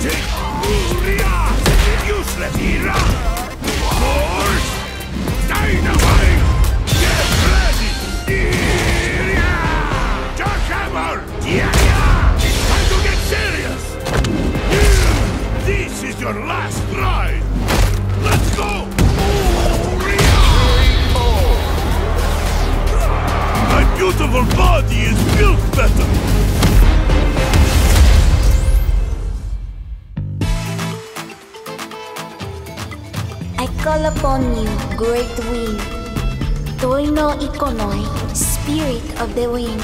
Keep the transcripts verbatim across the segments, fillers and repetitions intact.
Useless era! Force! Dynamite! Get ready! Yeah! Dark hammer! Yeah! It's time to get serious! This is your last ride! Let's go! My beautiful body is built better! I call upon you, great wind. Toino ikonoi, spirit of the wind.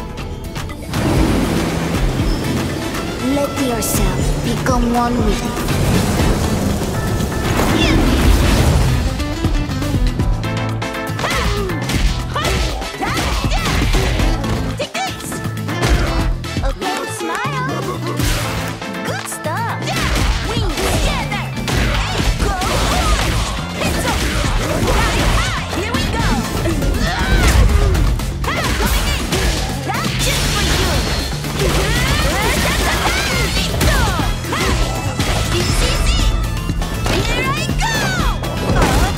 Let yourself become one with it. Okay, smile. Good stuff. Wings together. Go. It's up. Here we go. Coming in. That's just for you. It's easy. Here I go. Up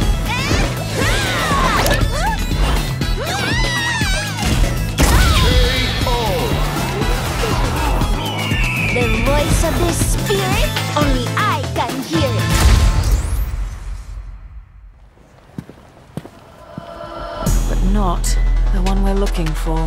and the voice of the spirit, only I can hear it. But not the one we're looking for.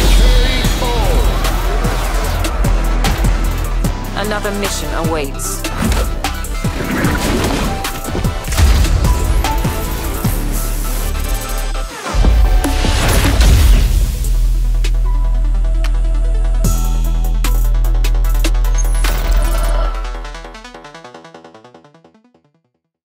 Another mission awaits.